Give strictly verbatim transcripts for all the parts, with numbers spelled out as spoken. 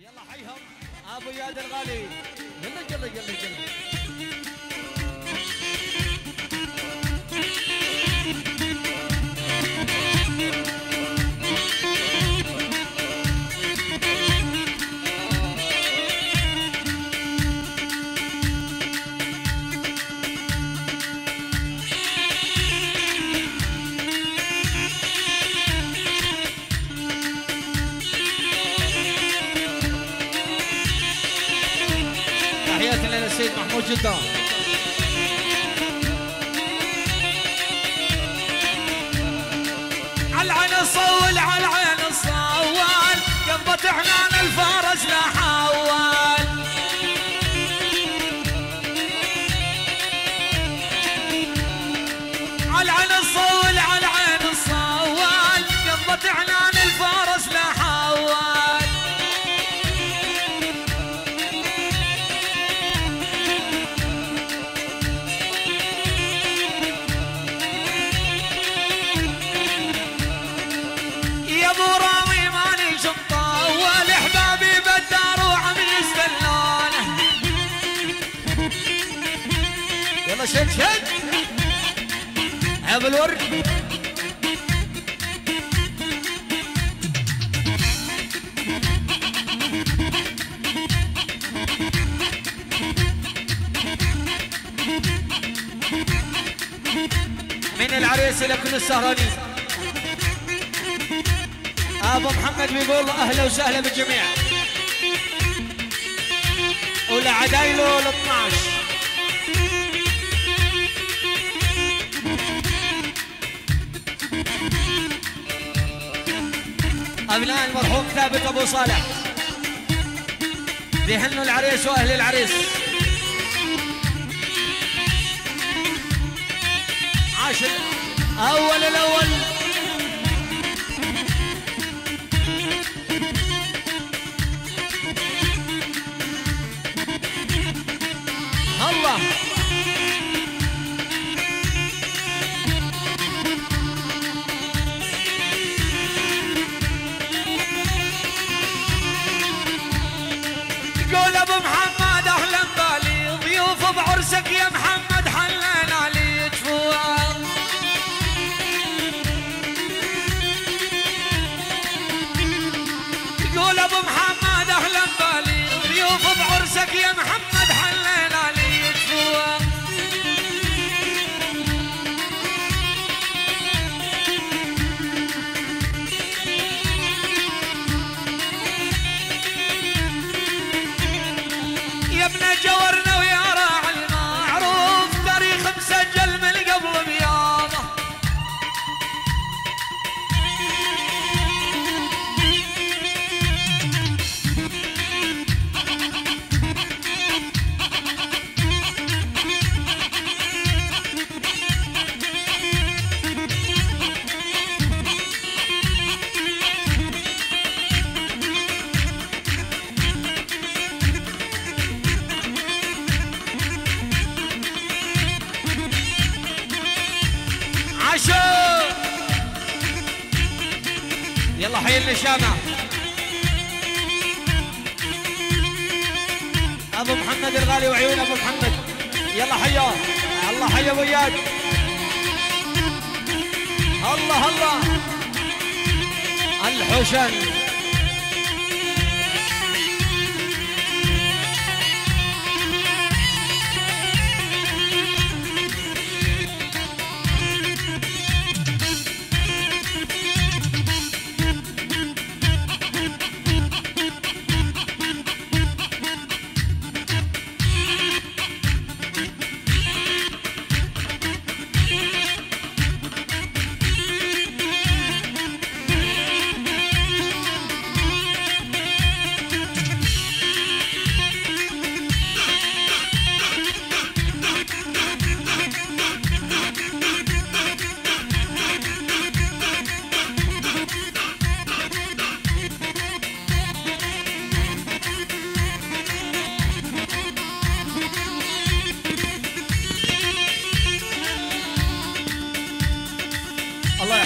يلا حيهم ابو اياد الغالي. يلا يلا يلا يلا. السيد محمود جدا. عالعين الصول عالعين الصوال قبضت حنان الفارس لا حوال. عالعين الصول عالعين الصوال قبضت حنان الفارس لا حوال. شد شد ابو الورد. من العريس لكل السهرانين ابو محمد بيقول اهلا وسهلا بالجميع ولعدايله ال اثنعش. أبناء المرحوم ثابت أبو صالح بيهنوا العريس وأهل العريس. عاش أول الأول الله. قول ابو محمد اهلا بالي ضيوف بعرسك يا محمد حلينا علي جفوع. قول ابو محمد اهلا بالي ضيوف بعرسك يا محمد حلينا علي جفوع. يا ابن جورنا ويا راعي المعروف تاريخ مسجل من قبل بياضه. يلا حي النشامة ابو محمد الغالي وعيون ابو محمد. يلا حياه الله حي ابو اياد. الله الله الحسن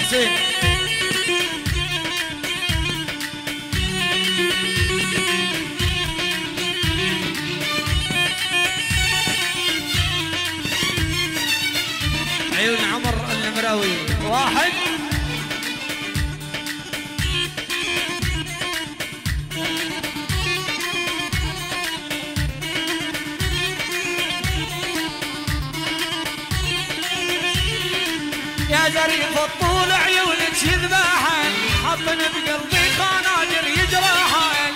حسين. واحد يا زريف الطول عيونك يذبحن حطن بقلبي خناجر يجرحن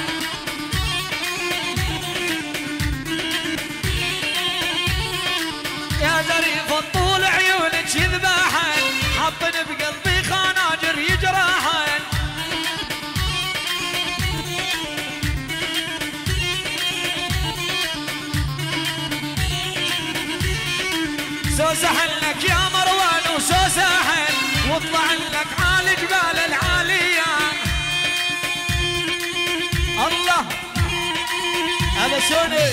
يا زريف الطول عيونك يذبحن حطن بقلبي خناجر يجرحن سوسحن لك يا مروان وسوسحن واطلع لك عالي جبال العالية الله هذا شوني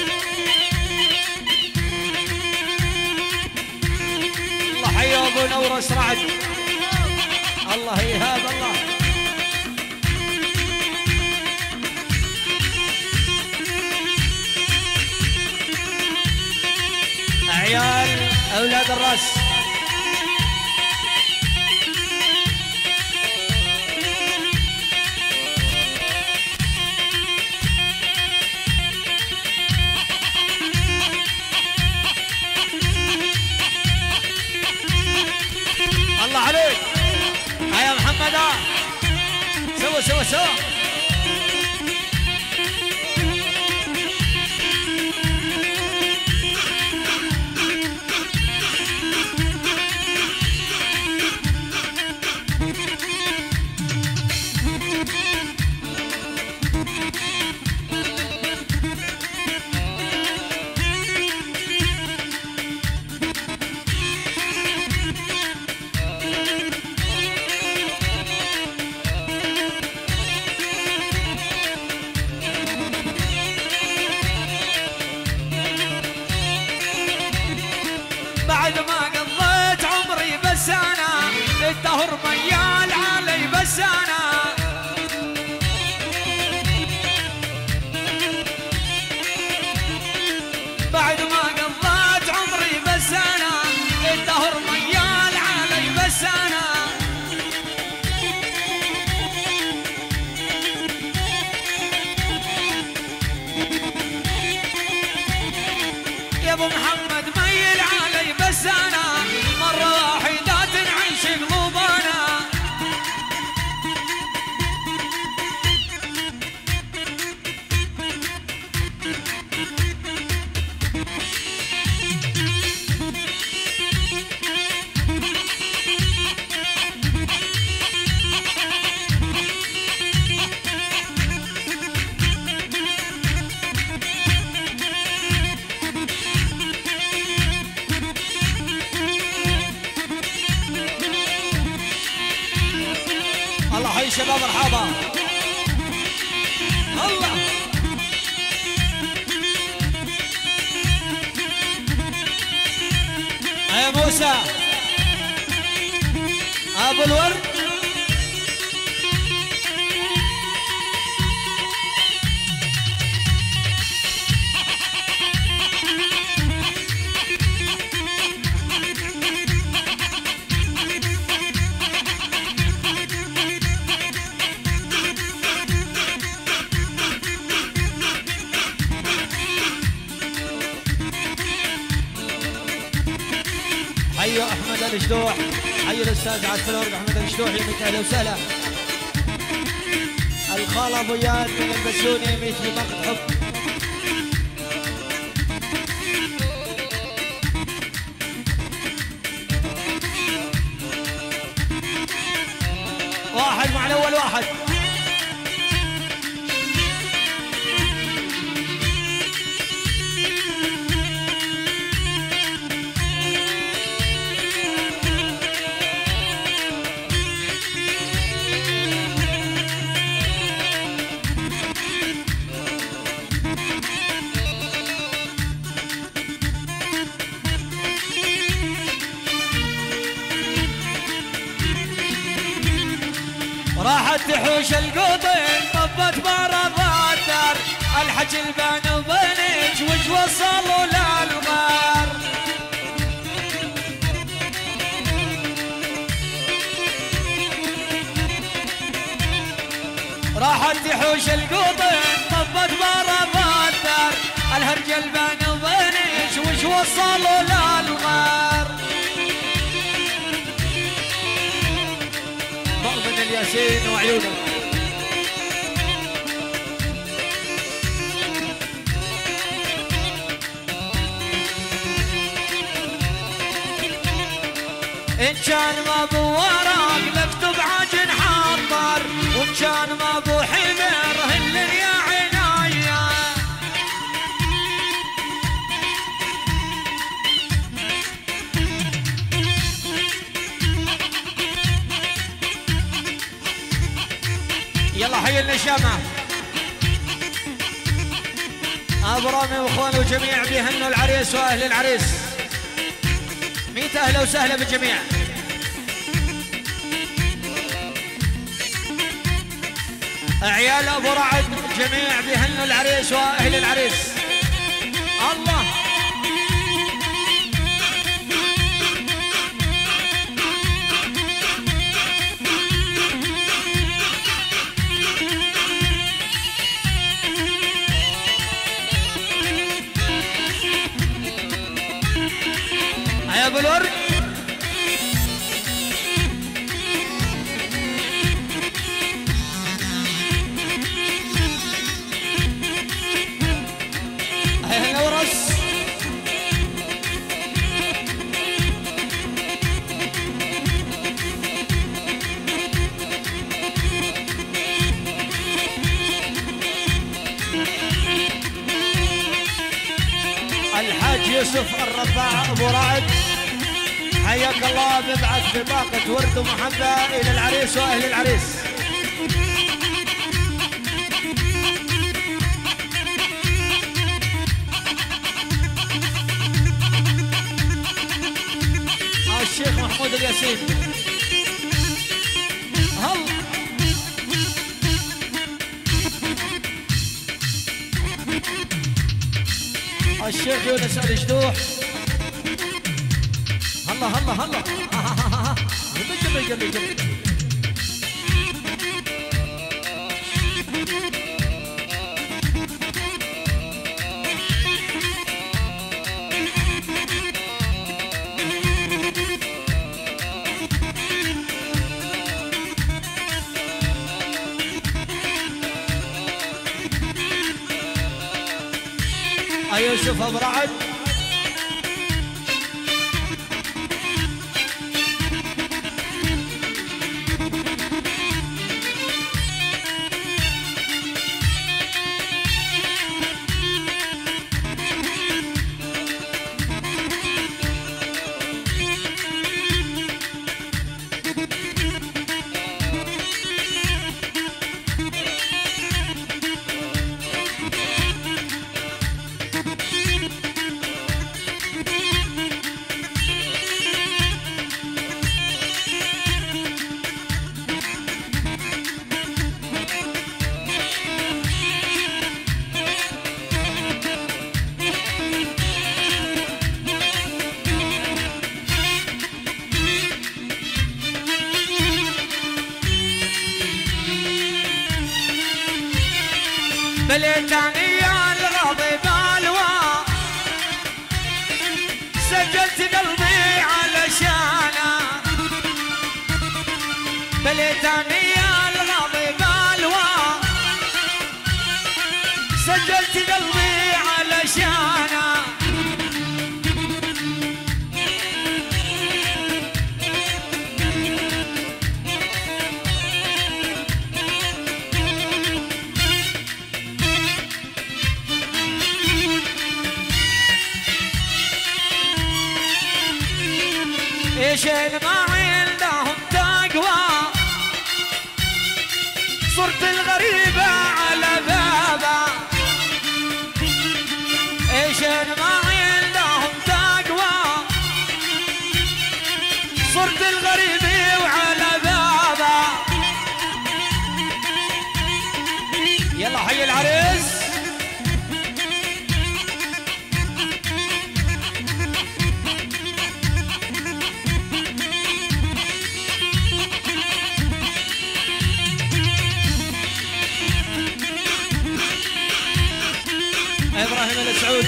الله حيا ابو نورس رعد الله يهاب الله عيال اولاد الراس الله عليك هيا محمد سوا سوا سوا بعد ما قضيت عمري بس انا الدهر ميال علي بس انا بعد ما قضيت عمري بس انا الدهر ميال علي بس انا يا ابو محمد ميل علي بس انا مرة واحدة تنعيش قلوبنا الله حي شباب مرحبا الله يا موسى ابو الورد حيوا احمد الشدوح حيوا الاستاذ عبد الفلورق احمد الشدوح يميت اهلا وسهلا الخال ابو اياد من البسوني يميت في مقت حب واحد مع الاول واحد راحت تحوش القطن طبت برا الدار الحج البان وبنج وش وصلوا للغار وش القوطن طبت برا الدار الهرجل بين وبينيش وش وصلوا للغار مؤمن الياسين وعيونه إن كان ما بو ورق مكتوب عاجن حضر وإن كان ما بو حمر هل يا عنايا يلا حي النشامة أبو رامي وإخوانه وجميع بيهنوا العريس وأهل العريس ميت أهلا وسهلا بالجميع عيال أبو رعد جميع بيهنوا العريس وأهل العريس الله يا ابو الورد هيا ورس الحاج يوسف الرباع ابو رعد حياك الله ببعث بطاقة ورد ومحبة إلى العريس وأهل العريس الشيخ محمود الياسين هل الشيخ يونس الجدوح هلا هلا هلا جميل جميل جميل يوسف ابو رعد بليتاني يا الغضب الوا سجلت قلبي علشانه بليتاني يا الغضب الوا سجلت قلبي علشانه ايش ما عندهم تقوى صرت الغريبة على بابا ايش ما عندهم تقوى صرت الغريبة وعلى بابا يلا حي العريس ابراهيم السعود.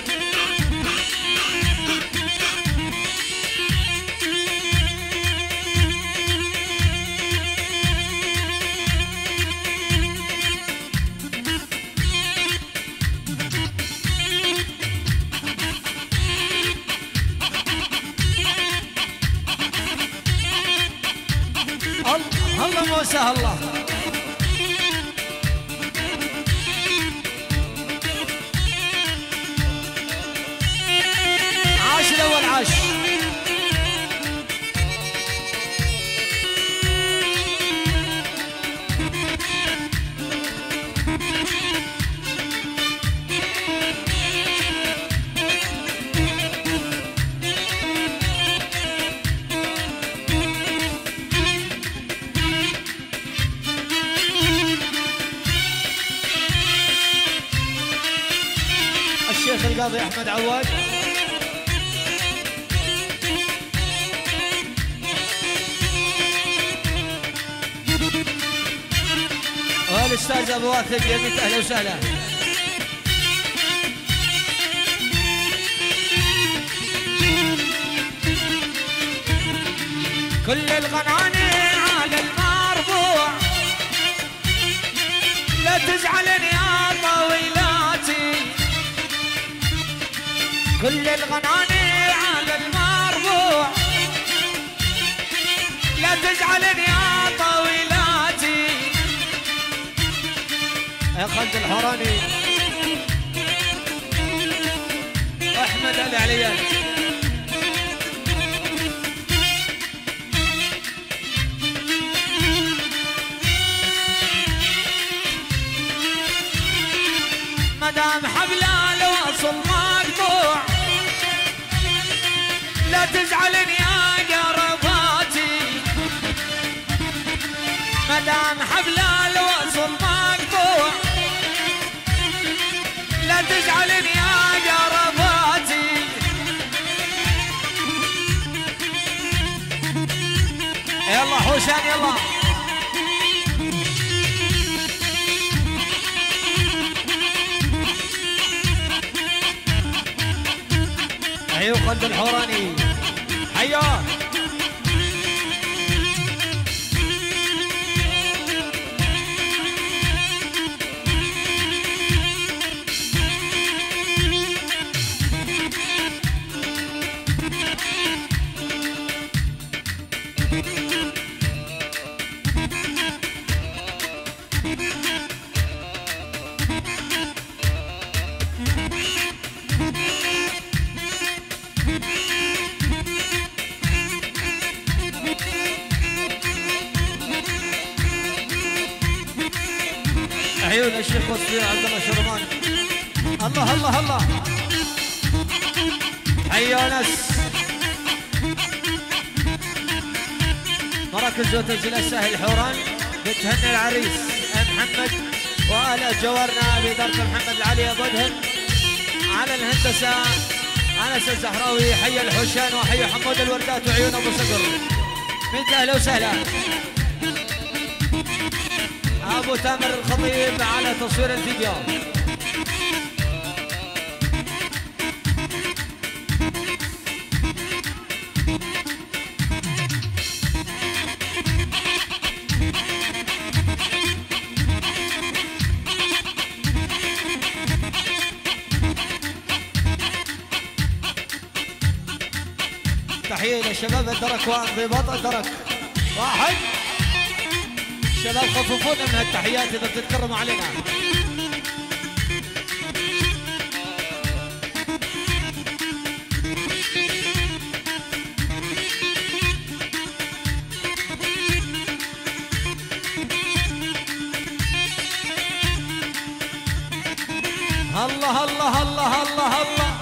الله موسى الله. عاش الاول عاش. الشيخ القاضي احمد عواد. والاستاذ ابو واثق يميت اهلا وسهلا. كل الغناني على المربوع لا تزعلن يا طويلاتي. كل الغناني على المربوع لا تزعلن يا طويلاتي. يا خالد الحوراني احمد العليان. مدام حبلال وصل مقطوع لا تزعلن يا قرباتي. مدام حبلال وصل مقطوع لا تزعلن يا قرباتي. يلا حوشان يلا. ايوه خالد الحوراني حياه. عيون الشيخ وصفي عبد الله شرمان. الله الله الله. حي انس. مراكز وتنزيل الساحل الحوران بتهني العريس محمد وآل جوارنا بإدارة محمد العلي ابو ادهم. على الهندسه انس الزهراوي. حي الحوشان وحي حمود الوردات وعيون ابو صقر. بنت اهلا وسهلا. ابو تامر الخطيب على تصوير الفيديو. تحية للشباب الدرك وانضباط الدرك. واحد شباب خففونا من هالتحيات اذا بتتكرموا علينا. الله الله الله الله الله.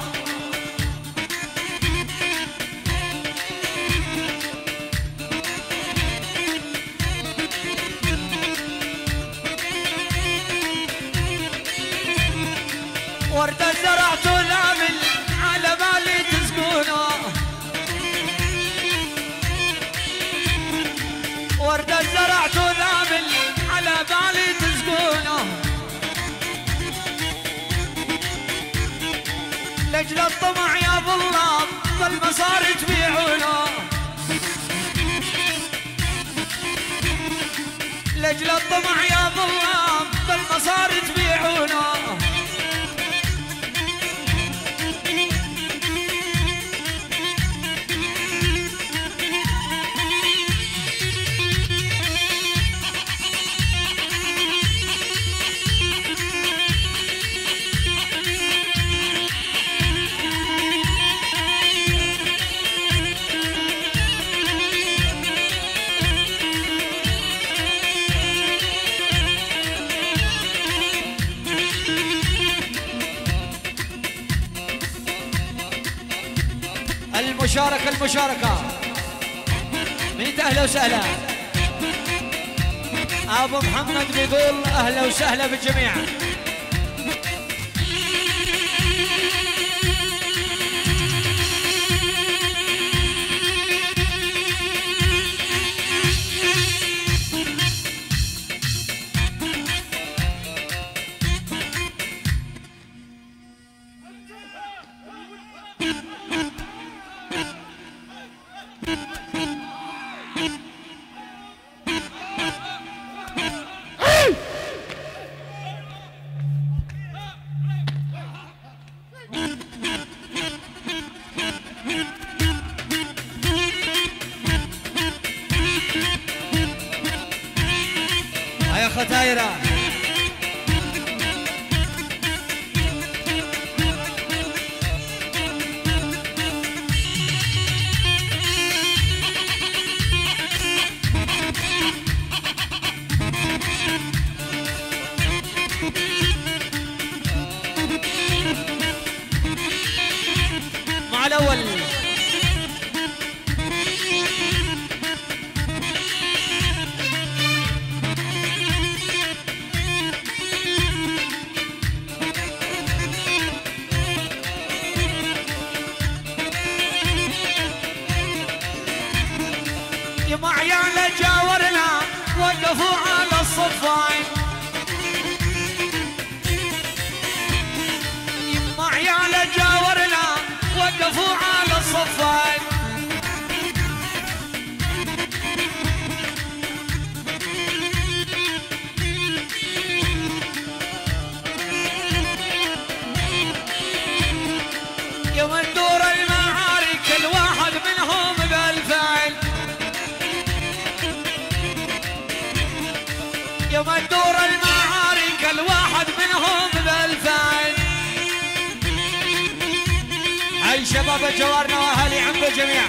وردة زرعت نامل على بالي تسكونه. وردة زرعت نامل على بالي تسكونه. لاجل الطمع يا بالله بالمصار تبيعونه، لاجل الطمع يا بالله بالمصار تبيعونه. المشاركة المشاركة ميت أهلا وسهلا. أبو محمد بيقول أهلا وسهلا بالجميع. يا ختايرة مع الأول. يما عيال جاورنا وقفوا على الصفين، يما عيال جاورنا وقفوا على الصفين. يوم تدور المعارك الواحد منهم بالفعل، يوم تدور المعارك الواحد منهم بالفعل. هاي شباب جوارنا واهالي عمرو جميع.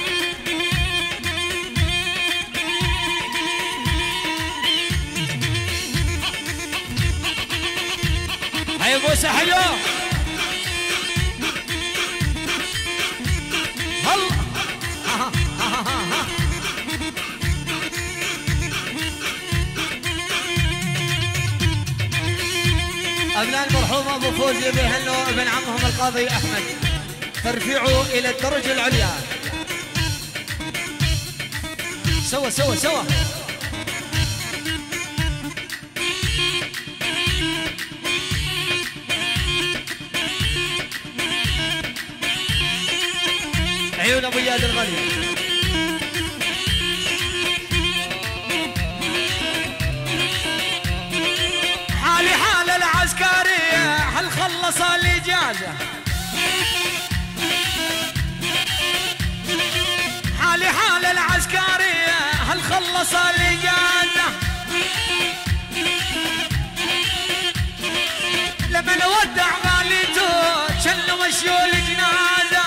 هاي بوسه حلو هلا. أبناء المرحوم أبو فوزي بيهنوا ابن عمهم القاضي أحمد ترفيعه إلى الدرجة العليا. سوا سوا سوا. عيون أبو اياد الغالي. حالي حال العسكرية هل خلص الإجازة، حالي حال العسكرية هل خلص الإجازة. لما نودع غاليته شلوا مشيوا الجنازة،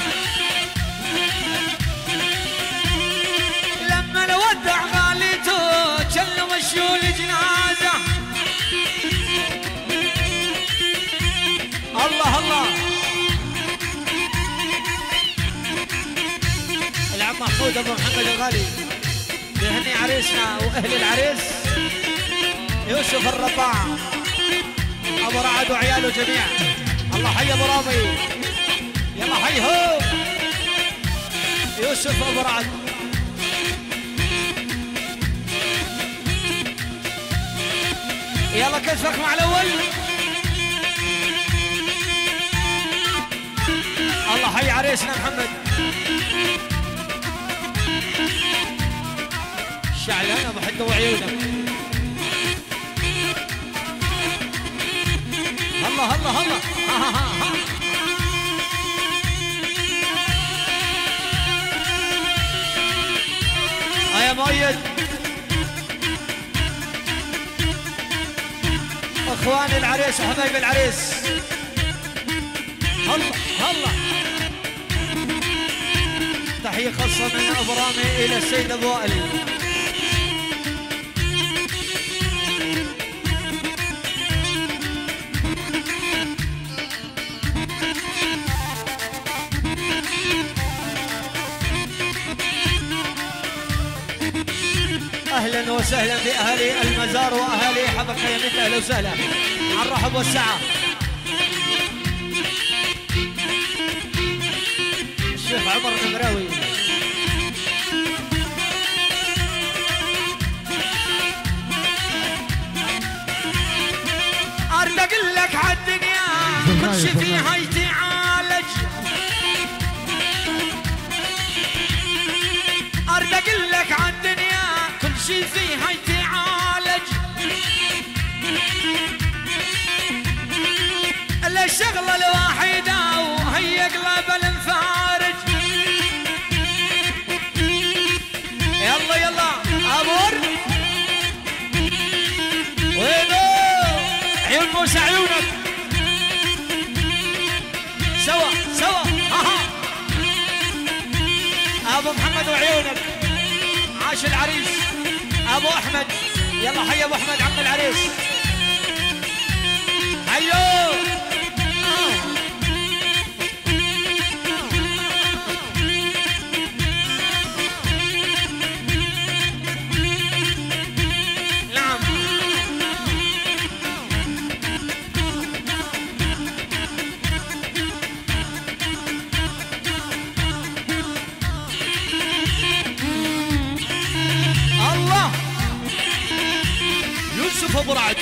لما نودع غاليته شلوا مشيوا الجنازة. الله الله. العم محمود ابو محمد الغالي بيهني عريسنا واهل العريس يوسف الرباع ابو رعد وعياله جميعا. الله حي ابو راضي، يلا حي هو يوسف ابو رعد. يلا كتفك مع الاول. حي عريسنا محمد. شعلان ابو حده وعيونك. هلا هلا هلا ها ها ها ها. يا مؤيد اخوان العريس وحبايب العريس. هلا هلا. تحية خاصة من ابو رامي الى السيد ابو وائل. اهلا وسهلا باهالي المزار واهالي حبك خيمته. اهلا وسهلا على الرحب والسعه. الشيخ عمر النمراوي. ارد اقول لك عالدنيا كل شي فيها يتعالج. ارد اقول لك عالدنيا كل شي فيها يتعالج. الا الشغله الوحيده وهي قلب الانفارج. يلا يلا امور وينو عيون موسى عيونك. سوا سوا ها ابو محمد وعيونك. عاش العريس ابو احمد. يلا حي ابو احمد عم العريس. حيو نعم. الله يوسف ابو رعد.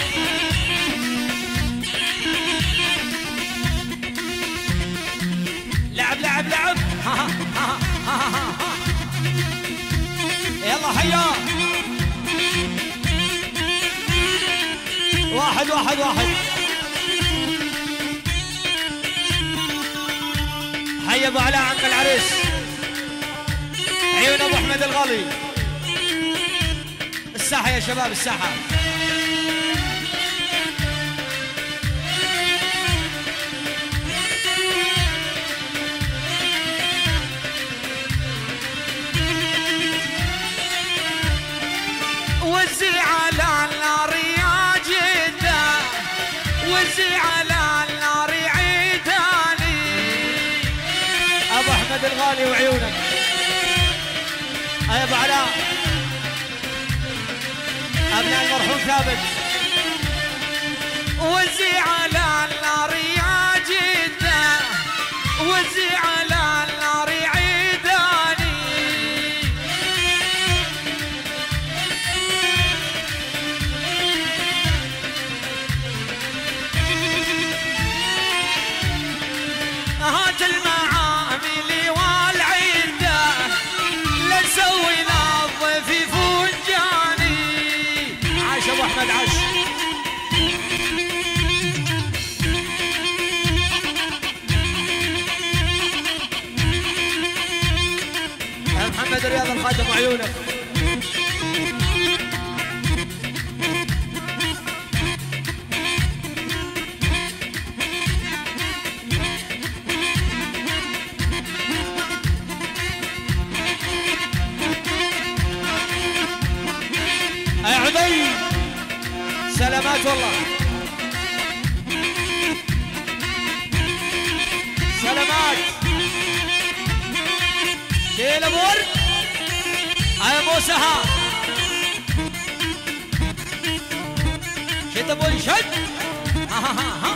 لعب لعب لعب ها ها ها ها ها. يلا حيا واحد واحد واحد. حي ابو علاء عم العريس. عيون ابو احمد الغالي. الساحه يا شباب الساحه. وزي على النار يا جده وزي على النار عيداني. ابو احمد الغالي وعيونك. يا ابو علاء ابناء المرحوم ثابت. وزي على النار يا جده وزي على النار عيداني. هات المعامل والعده لنسوي نظف في فنجاني. عاش ابو احمد عاش. يا محمد رياض الخادم وعيونك. يا عدي سلامات والله. سلامات شيل امور. يا موسى ها شد ابوي شد. ها ها ها ها.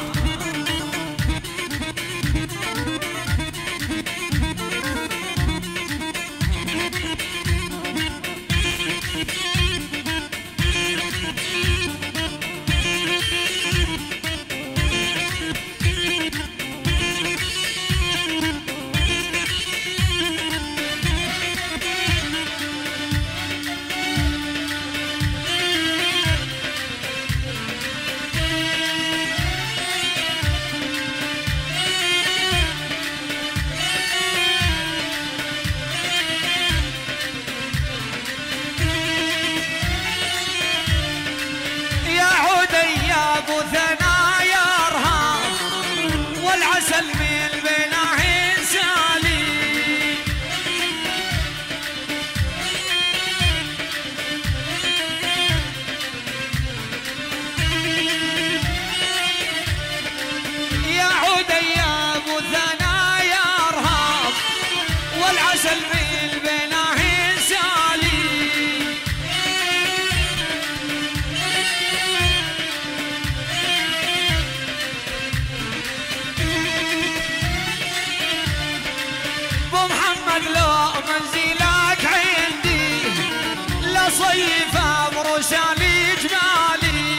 صيفه مرسالي جمالي.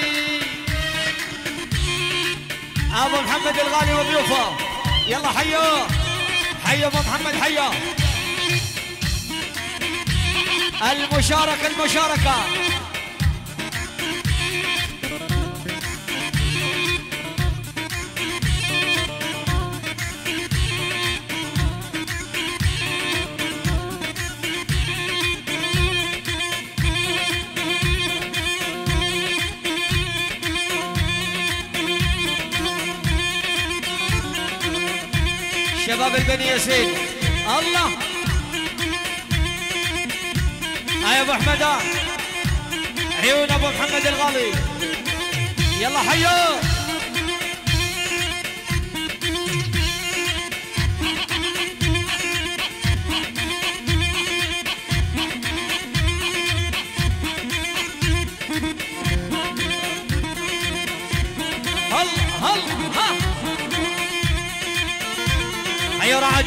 ابو محمد الغالي وضيوفه يلا حيوه حيا ابو محمد حيا. المشاركه المشاركه شباب البني ياسين الله. هيا ابو احمد عيون ابو محمد الغالي يلا حيو. هل هل ها حيو رعد.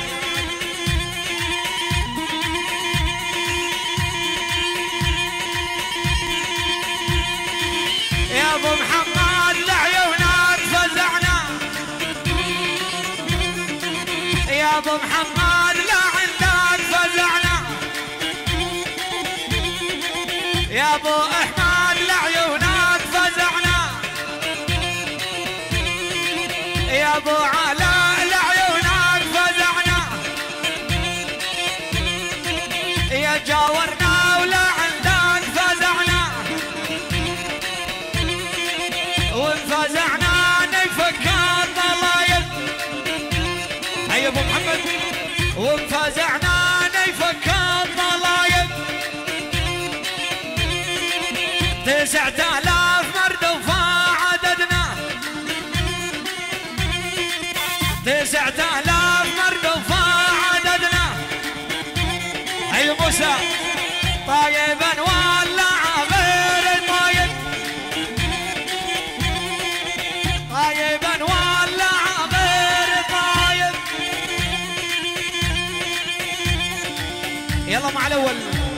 يا ابو محمد لعيونك فزعنا، يا ابو محمد لعندك فزعنا، يا ابو احمد لعيونك فزعنا، يا ابو علاء لعيونك فزعنا، يا جاورنا ولا عندك فزعنا، وانفزعنا نفك الضلايل. هيا ابو محمد وانفزعنا نفك الضلايل. تسعة آلاف مردوفة عددنا، تسعة آلاف مردوفة عددنا. هيا موسى طيبا ولا غير طيب، طيبا ولا غير طيب. يلا مع الاول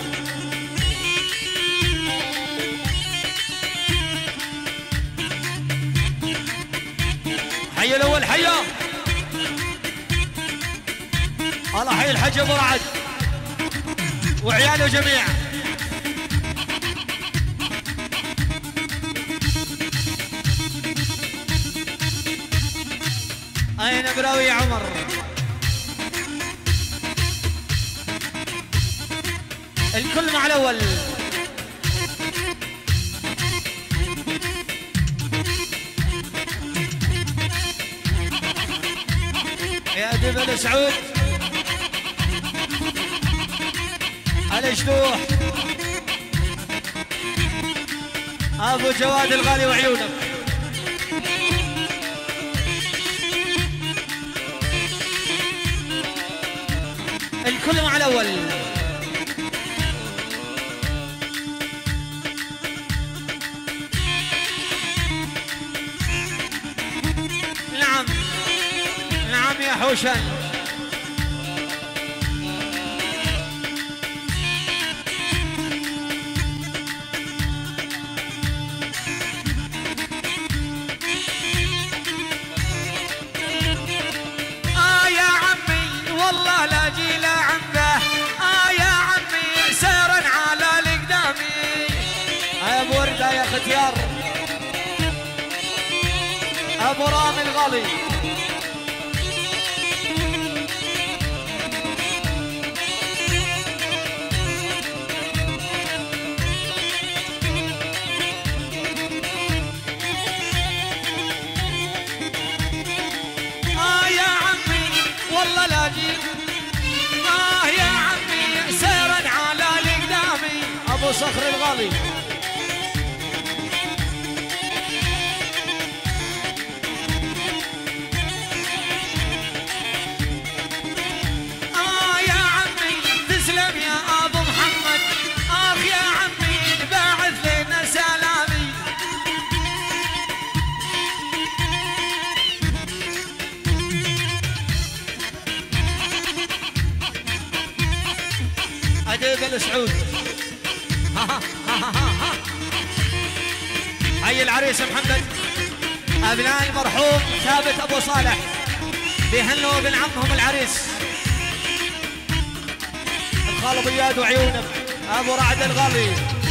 حي الاول حيا. الله حي الحج ابو رعد وعياله جميع. اين براوي يا عمر؟ الكل مع الاول. يا دبل سعود الجدوح ابو جواد الغالي وعيونك. الكل مع الاول. نعم نعم يا حوشان. آه يا عمي والله لا جيل عنده، آه يا عمي سيرا على القدامي. يا ابو ورده يا ختيار ابو رامي الغالي. آه يا عمي والله لا جيل، آه يا عمي سيرا على القدامي. ابو صخر الغالي عديب السعود. ها حي العريس محمد، ابناء المرحوم ثابت ابو صالح بيهنوا ابن عمهم العريس الخال بياد وعيونك ابو رعد الغالي.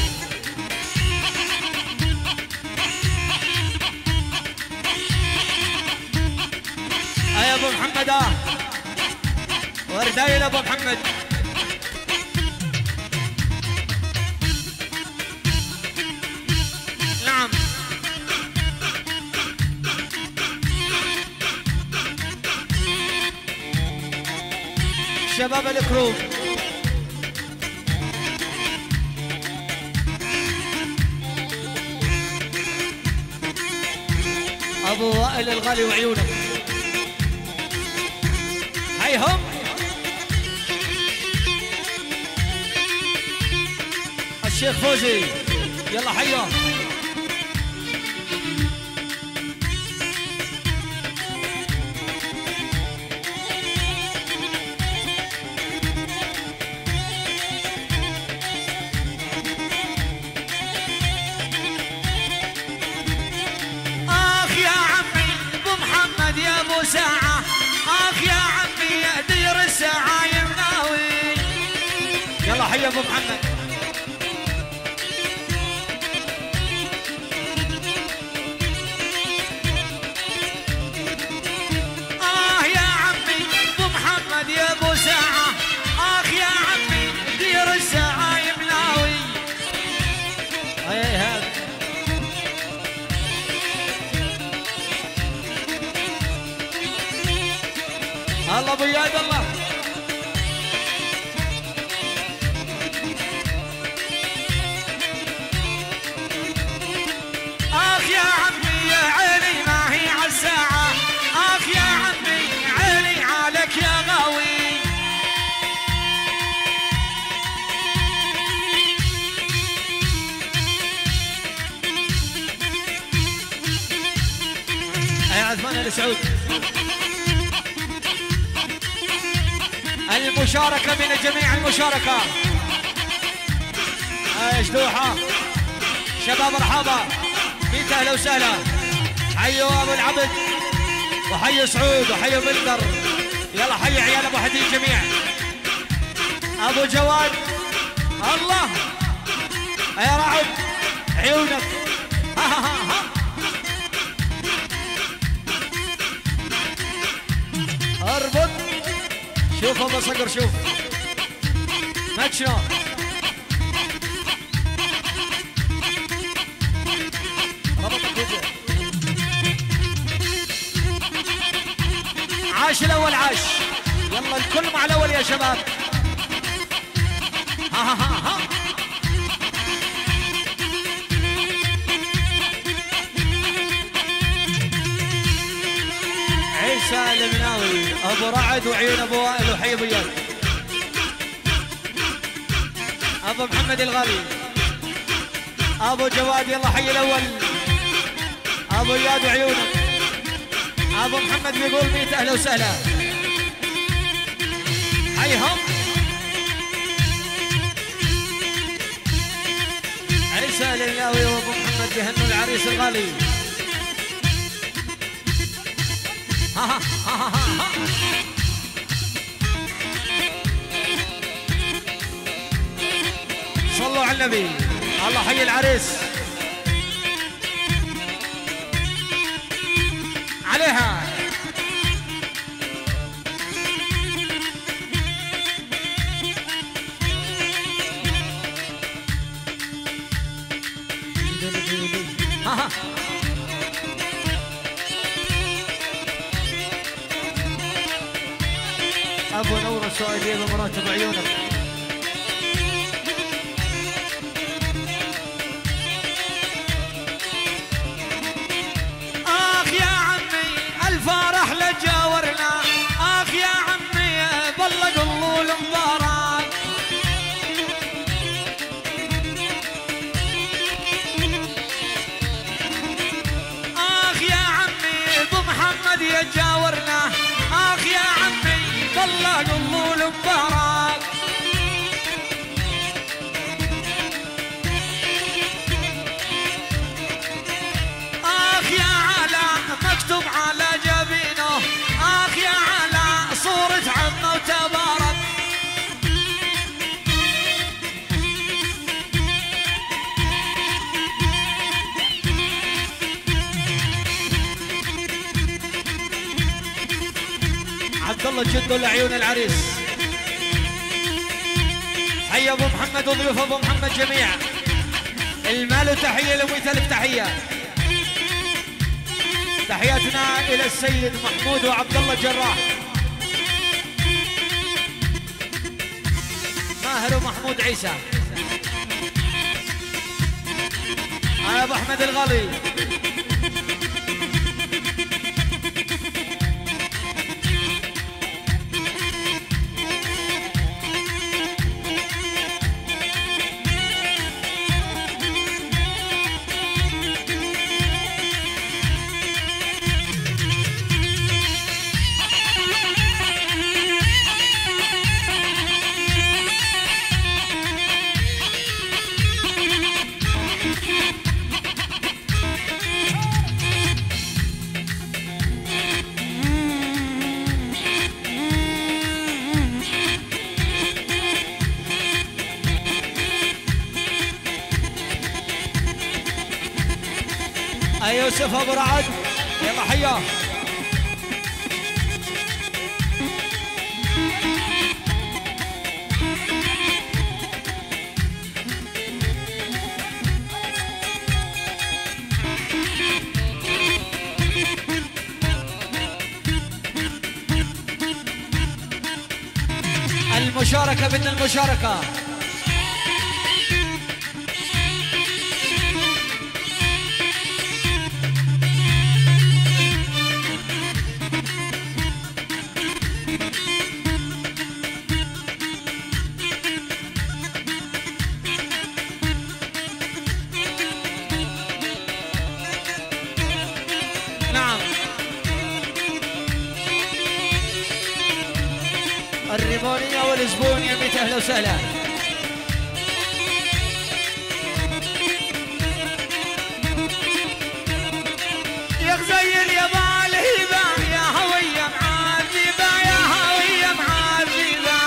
يا ابو محمد اه وردايل ابو محمد. نعم شباب الكروب ابو وائل الغالي وعيونك هيهم. الشيخ فوزي يلا حيهم. اخ يا عمي ابو محمد يا ابو ساعه، اخ يا عمي يا دير السعايم ناوي. يلا حي ابو محمد. اه يا عمي ابو محمد يا ابو ساعه، اخ يا عمي دير السعايم ناوي. اي هذا الله ابو اياد الله. اخ يا عمي يا عيني ما هي عالساعة، اخ يا عمي عيني عليك يا غاوي. يا عثمان السعود. المشاركة من جميع المشاركة. ايش دوحة شباب مرحبا بيك اهلا وسهلا. حيوا ابو العبد وحي سعود وحي بندر. يلا حي عيال ابو حديد جميع. ابو جواد الله يا رعد عيونك. ها ها ها ها. اربط شوف ابو صقر شوف ماتشنا. ربط الفيديو. عاش الاول عاش. يلا الكل مع الاول يا شباب. ها ها ها ها. عيسى المناوي ابو رعد وعيون ابو وائل وحي ابو اياد. ابو محمد الغالي ابو جواد يلا حي الاول. ابو اياد وعيونك. ابو محمد بيقول ميت اهلا وسهلا. حيهم. عيسى المناوي وابو محمد بيهنوا العريس الغالي. ها ها ها ها ها. صلوا على النبي. الله حي العريس عليها. ها ها. ابو نور السعوديه بمراتب عيونك. اخ يا عمي الفرح لجاورنا، اخ يا عمي بلغ الله المبارك. اخ يا عمي ابو محمد يجاورنا، اخ يا عمي بلغ الله المبارك. عبد الله جدو لعيون العريس. حي ابو محمد وضيوف ابو محمد جميع. المال وتحيه لمئة الف تحيه. تحياتنا الى السيد محمود وعبد الله الجراح. ماهر ومحمود عيسى. يا ابو احمد الغالي. يوسف ابو رعد يلا حياه. المشاركه بدنا المشاركه. الريمونية والزبون يا ميت اهلا وسهلا. يا غزير يا بالهبة يا هوية معذبة يا هوية معذبة.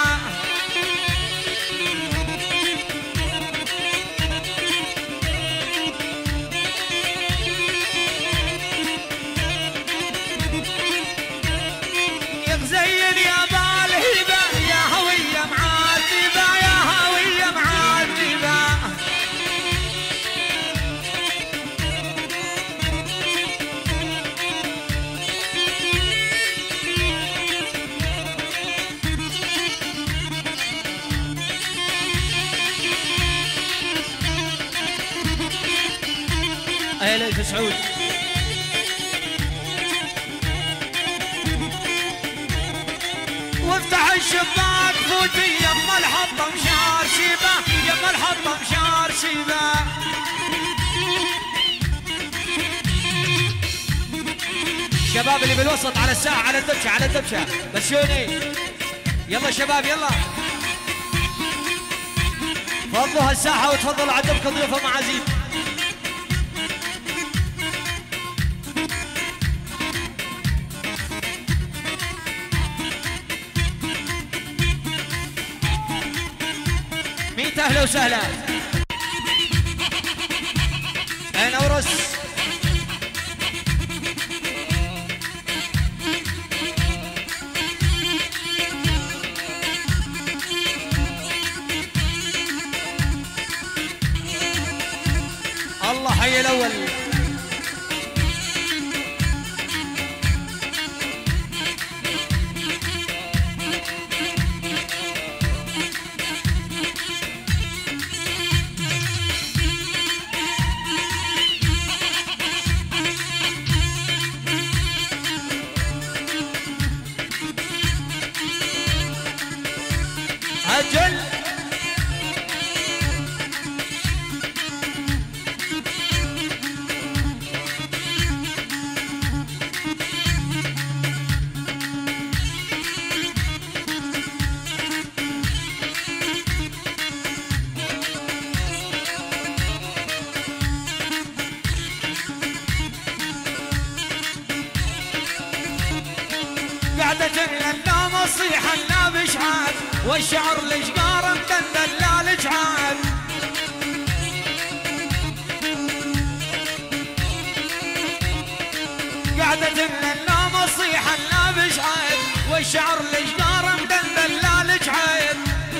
يا غزير يا بالهبة يا هوية معذبة يا هوية معذبة. اهلا في سعود. وافتح الشباك فوتي يما الحطة مشار شيبة يما الحطة مشار شيبة. شباب اللي بالوسط على الساعة على الدبشة على الدبشة بسيوني يلا شباب يلا فضلوا هالساحة وتفضلوا على الدبكة ضيوف معازيم. ميت اهلا وسهلا. اين اورس الله حي الاول. أجل قعدة لا مصيحة لا بشعار والشعر الاشقار مدلل لا الاشعار. قعدة لا مصيحة لا بشعار والشعر الاشجار مدلل لا لجحيد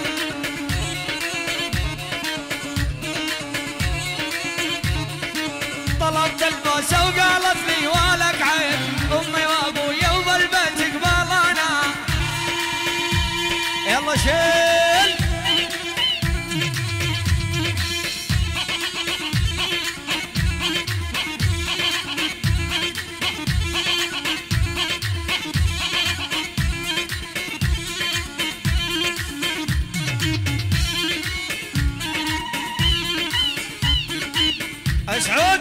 طلبت البوسه وقالت لي ولك عيب امي وابويا وبالبيت قبالنا يلا شيل اسعود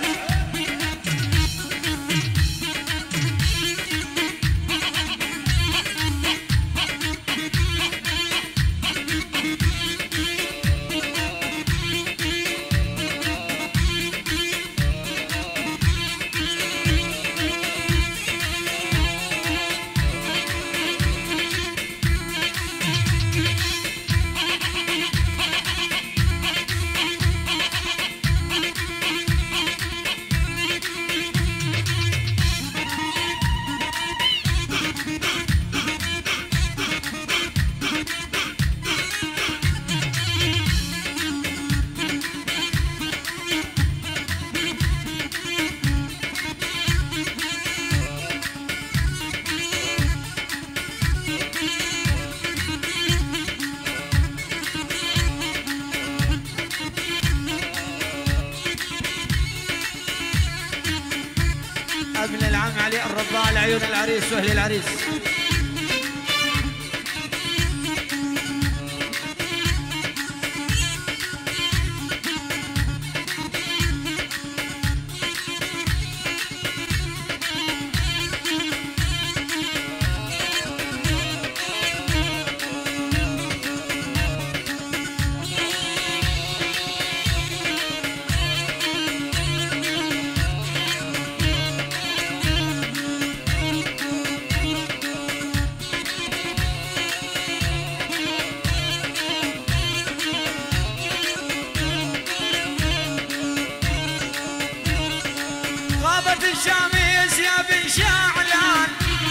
ابن العم علي الرضاع لعيون العريس واهل العريس الشميس يا بن شعلان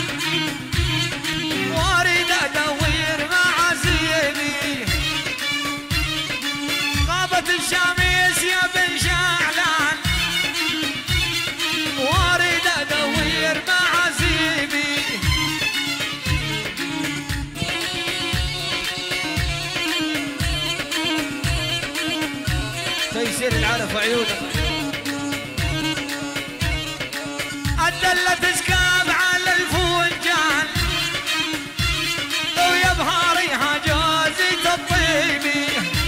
واريد ادور معازيمي غابت الشميس يا بن شعلان واريد ادور معازيمي تيسير العرف وعيونك الدلة تسكب على الفنجان ويا بهاريها جوزة الطيبي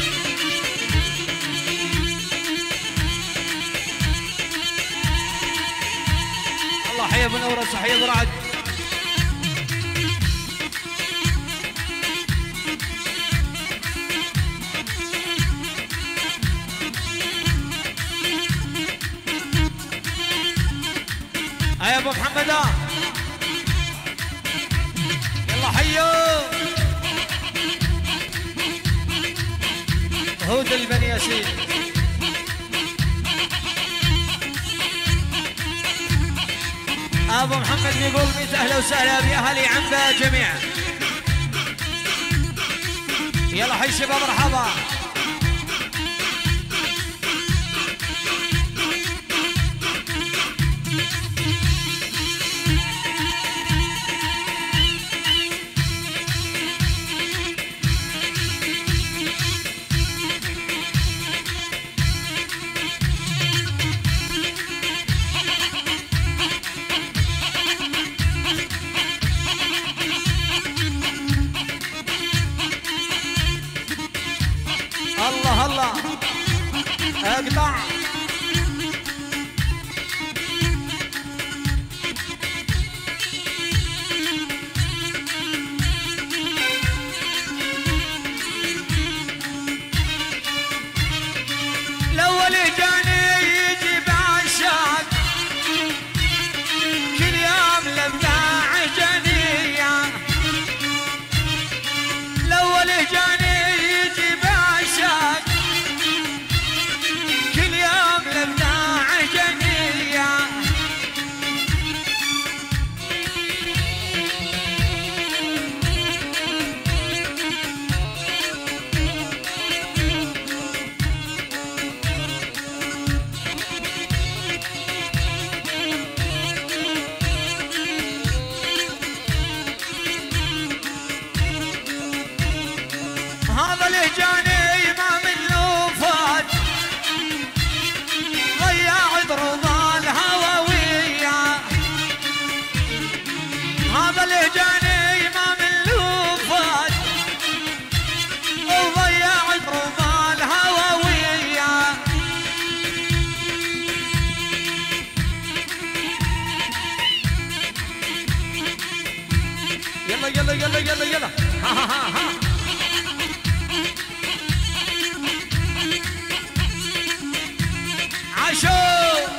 الله حي ابو نورس وحي ابو رعد يا ابو محمد يلا حيو هود البني ياسين ابو محمد بيقول ميت اهلا وسهلا باهالي عنبه جميعا يلا حي شباب مرحبا الله الله اقطع الاول جاني يجي بعشاق كل يوم لبداع جنيه الاول جاني يجي بعشاق كل يوم هذا الهجاني ما من لوفات وضيع الرمال هواوية. يلا يلا يلا يلا يلا ها ها ها ها. عاشو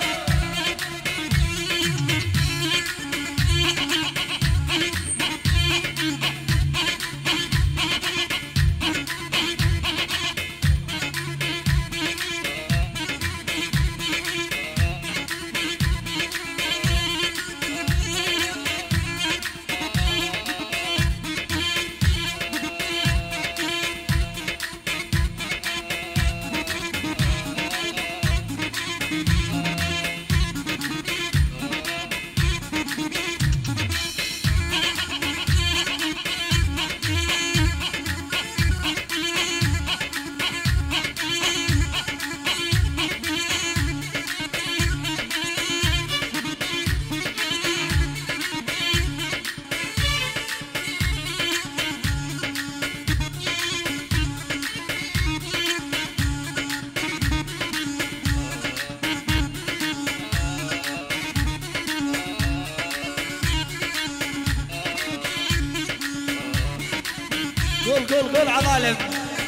قول قول قول عظالم.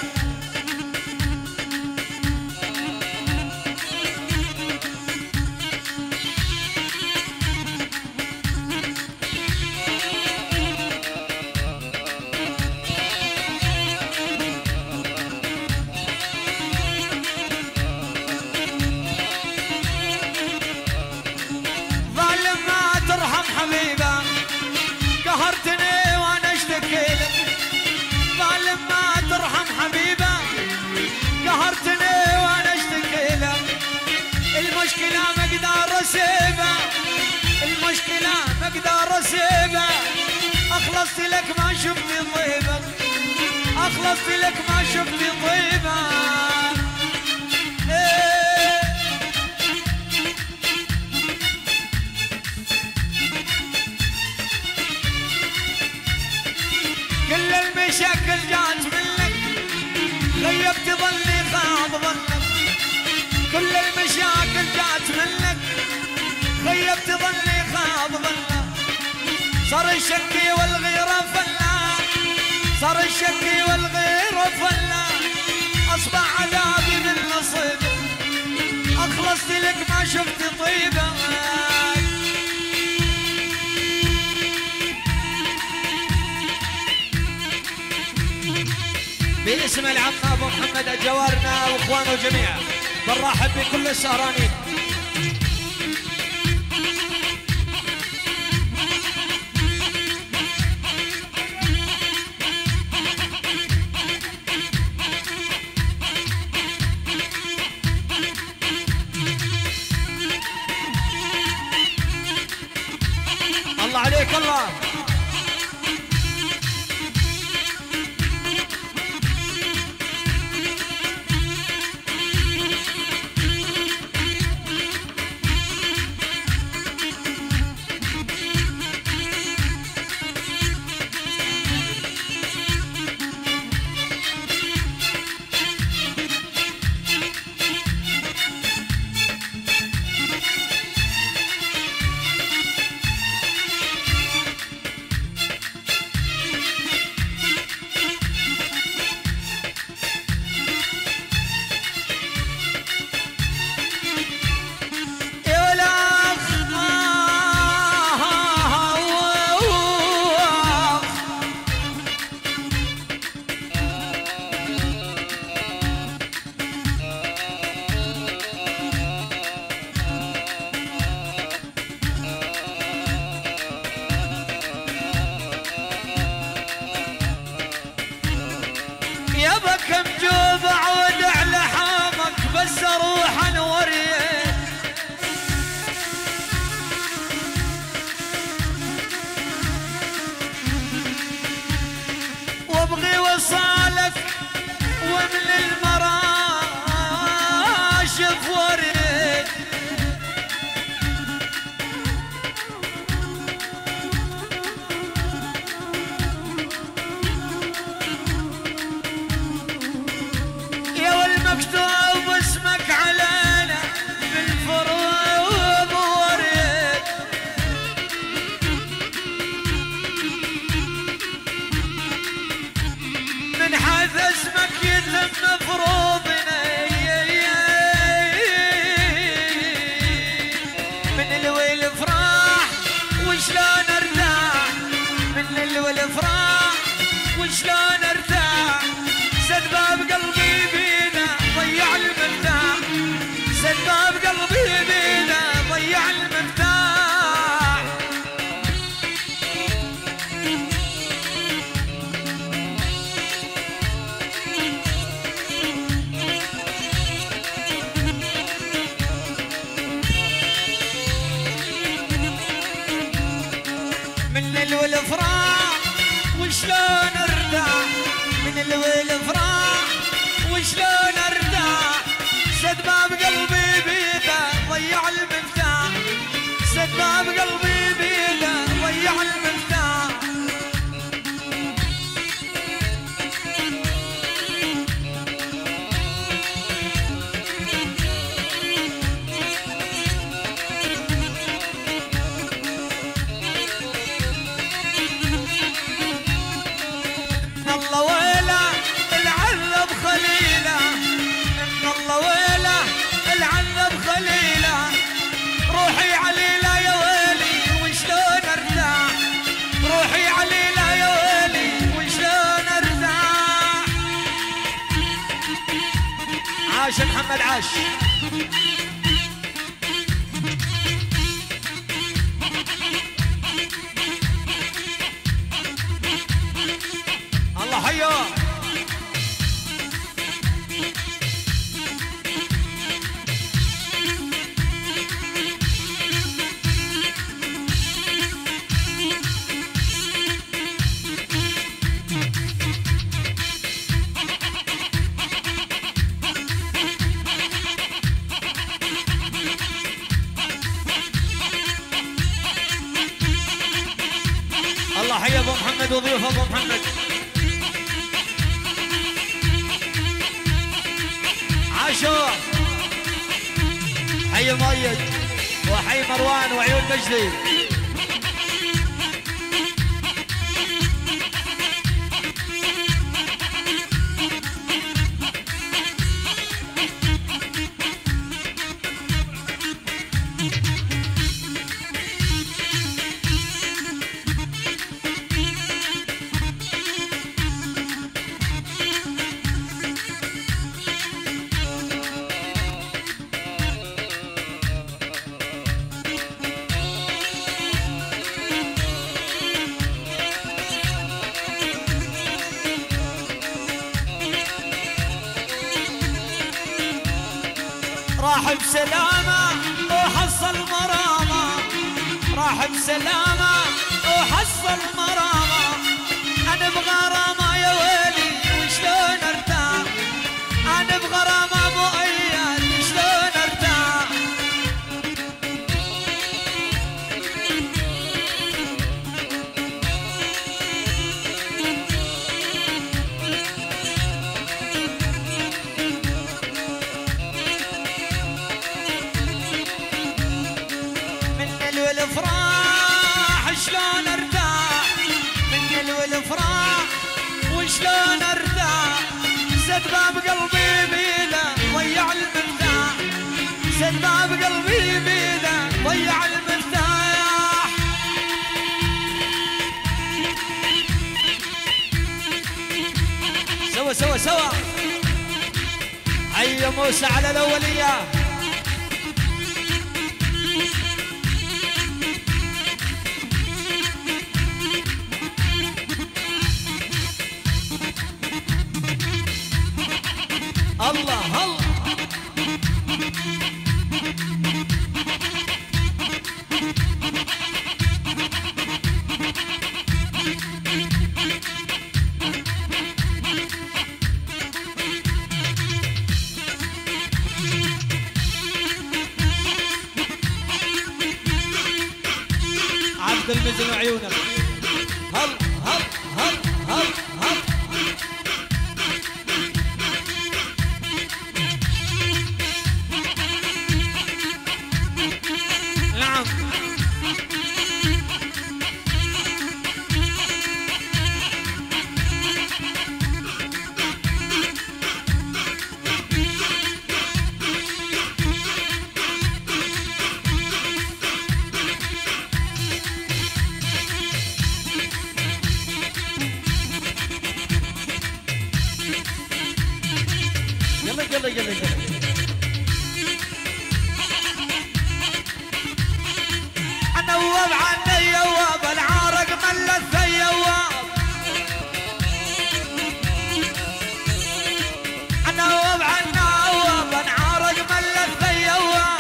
ظالم ما ترحم حبيبه قهرتني وانا اشتكي لك. ظالم ما ترحم حبيبه قهرتني وانا اشتكي لك. المشكله ما اقدر اسيبها، المشكله ما اقدر اسيبها. اخلصت لك ما شفت طيبك، اخلصت لك ما شفت طيبك. إيه. كل المشاكل جات منك غيبت ظني خاب ظنك. كل المشاكل جات منك غيبت ظني خاب ظنك. صار الشكي والغيرة فلا، صار الشكي والغيرة فلا. اصبح عذابي من نصيبك، اخلصت لك ما شفت طيبك. باسم العم ابو محمد جوارنا واخوانه جميعا بنرحب بكل السهرانين. الله عليك الله. يبك مجوب عود على حامك بس اروح انوريك. وابغي وصالك ومن المراشف وريك. والافراح وشلون ارتاح سد باب قلبي بينا ضيع المفتاح سد باب قلبي بينا ضيع المفتاح من الافراح وشلون ارتاح من الافراح وشلون ارتاح سد باب قلبي بيده ضيع المفتاح سد باب قلبي بيده ضيع المفتاح الله ويله العذب خليله ان الله ويله العذب خليله روحي عليله يا ويلي وشلون ارتاح روحي عليله يا ويلي وشلون ارتاح عاش محمد عاش. الله حياه. الله حيا ابو محمد وضيوف ابو محمد. عاشور حي مؤيد وحي مروان وعيون مجدي. راح بسلامة وحصل مرامة راح بسلامة وحصل مرامة أنا بغرامة يا ويلي وشلون ارتاح أنا بغرامة مؤيد شلون ارتاح والافراح شلون ارتاح من والافراح وشلون ارتاح سد باب قلبي بيده ضيع المفتاح سد باب قلبي بيده ضيع المفتاح سوا سوا سوا. حي موسى على الاوليه. الله الله. عبد المزن وعيونك. هل هل هل هل هل. نعم. قل قل قل نوب عني يواب العارق مل الثيواب نوب عنا يواب العارق مل الثيواب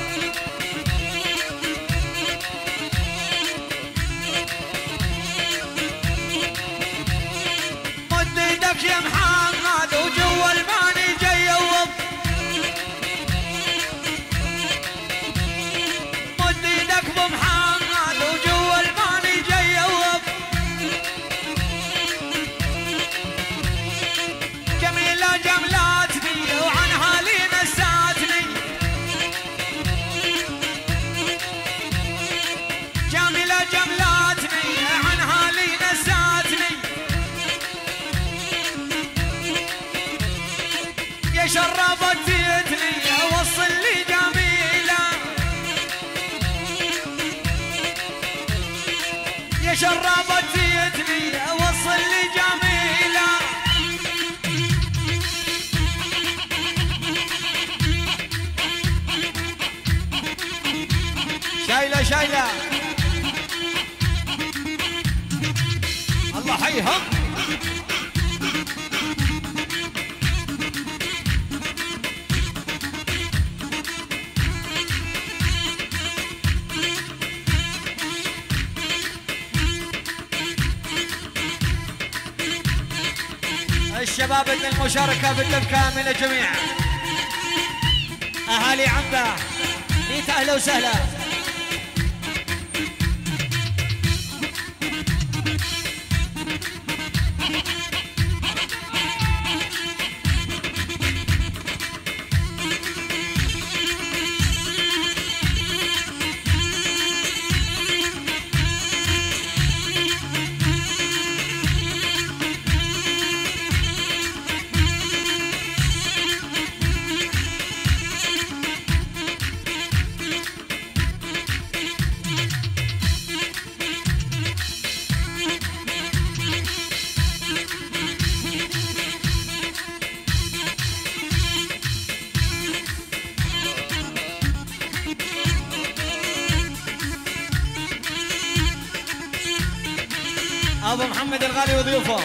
مد ايدك يا محمد وجوا الماني جيوب مد ايدك بمحمد وجوا الماني جيوب جميلة جملاتني وعنها لي نساتني جميلة جملاتني عنها لي نساتني يا شربت زيتني وصل لي جميلة يا شربت زيتني وصل لي جميلة شايلة شايلة الله حيهم الشباب ان المشاركة بالدبكة من الجميع اهالي عنبة ميت اهلا وسهلا ابو محمد الغالي وضيوفه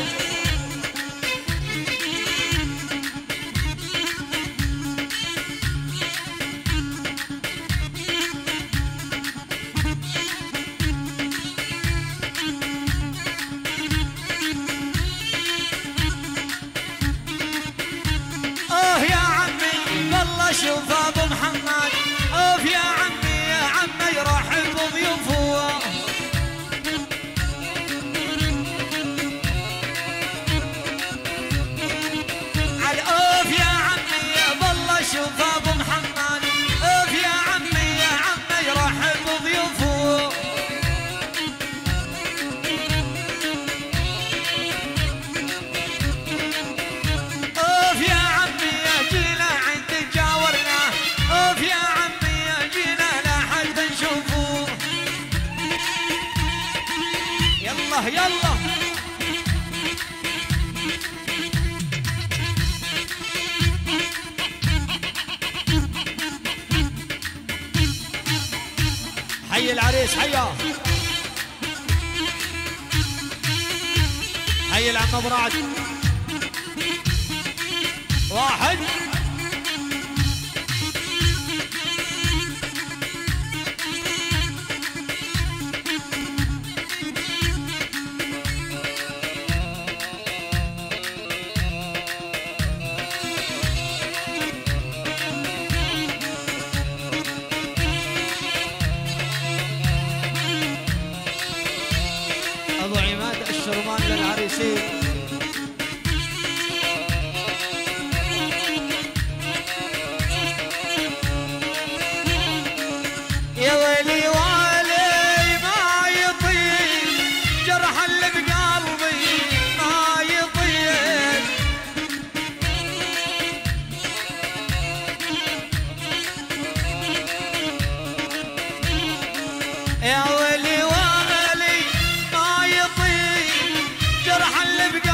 اوه يا عمي والله شوف ابو محمد اوه يا عمي يا عمي يرحب بضيوفه شوف ابو محمد اوف يا عمي يا عمي يرحب بضيوفه اوف يا عمي يا جينا عند جاورنا اوف يا عمي يا جينا لا حد نشوفه يلا يلا حي العريس حيا حي العم ابو رعد واحد ابو عماد الشرمان للعريسين يا ويلي والي ما يطيب جرح اللي بقلبي ما يطيب يا ويلي والي ما يطيب جرح اللي بقلبي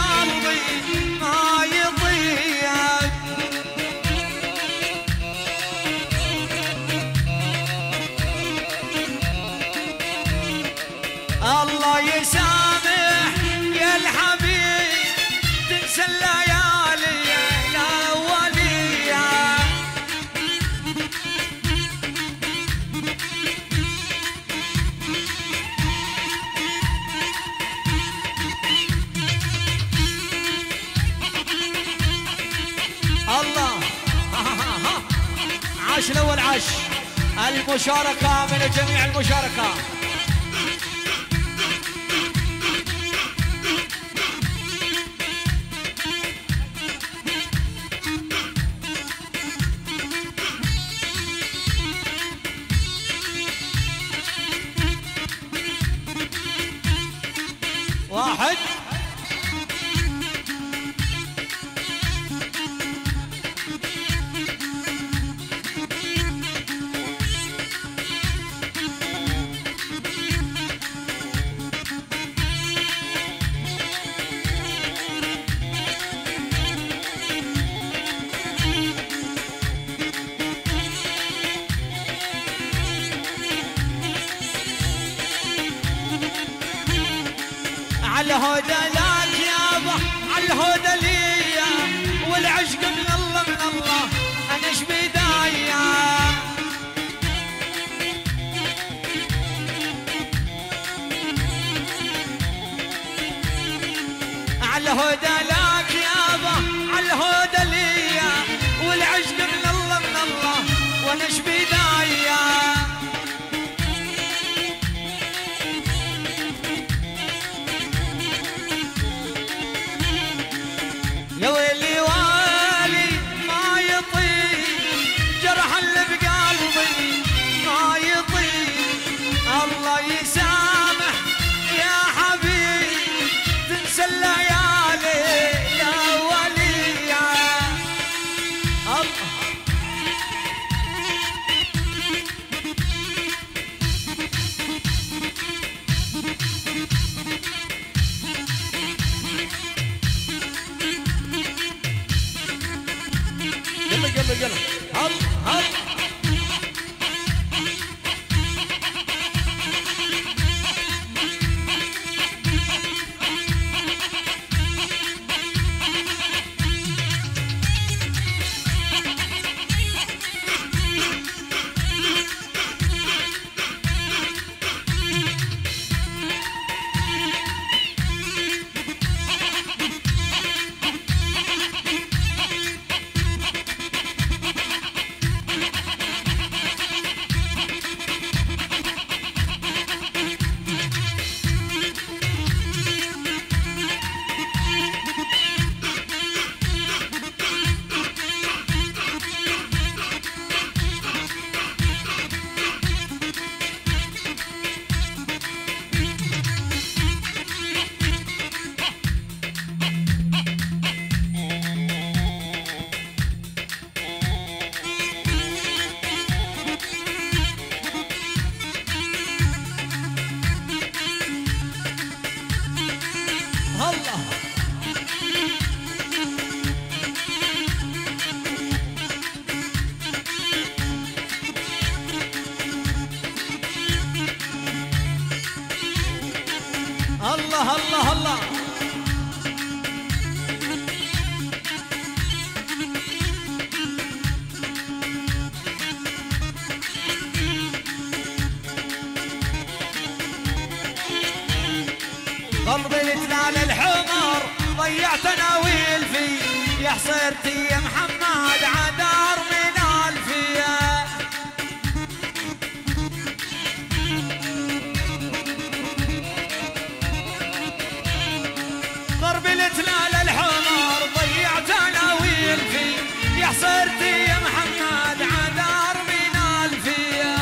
العريس الاول عاش. المشاركة من جميع المشاركة. واحد الهدى لك يابا الهدى ليا والعشق من الله من الله انا ايش بدايه. الهدى لك يابا الهدى ليا والعشق من الله من الله وانا ايش بدايه. يا ويلي والي ما يطيب جرح اللي بقلبي ما يطيب. الله يسامح يا حبيب تنسى الليالي يا ولي يا الله. يلا يلا يلا هل هل الله الله الله. قلبي لتلال الحمر ضيعت ناويل فيه يا حصيرتي يا محمد عدار من الفيه. ضرب التلال الحمر ضيعت ناويل فيه يا حصيرتي يا محمد عدار من الفيه.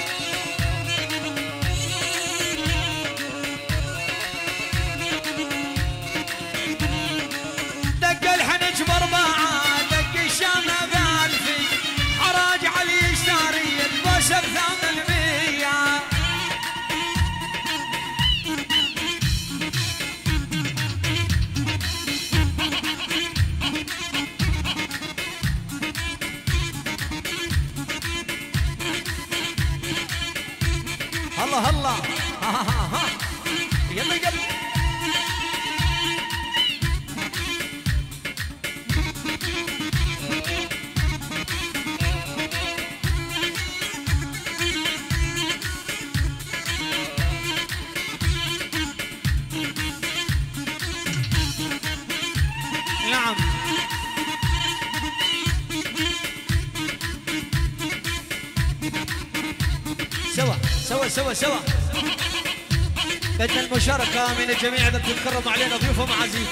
دق الحنج بربعه دق الشام بالفي حراج علي يشتري البوس بثمانمية. الله الله ها ها ها يلا يلا. نعم سوا سوا سوا. بدنا المشاركة من الجميع إذا بتتكرموا علينا ضيوف ومعازيم.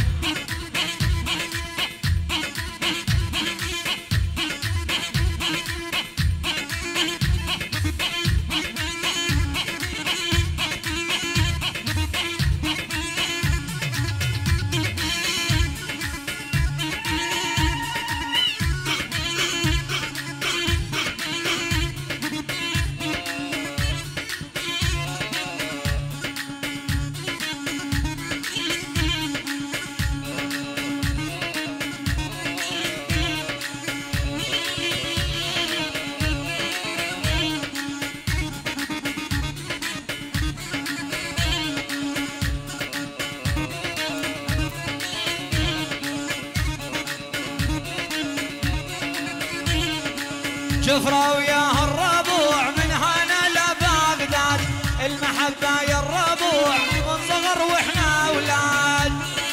جفرة وياه الربوع من هنا لبغداد، المحبة يا الربوع من صغر واحنا اولاد.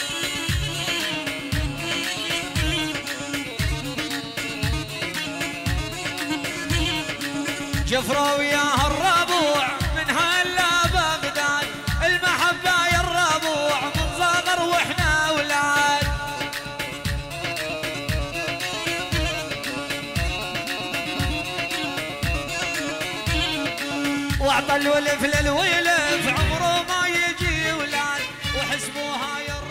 جفرة وياه الربوع من هنا لبغداد، المحبة يا الربوع من صغر واحنا اولاد. واعطى الولف للولف عمره ما يجي ولاد، وحسبوها يا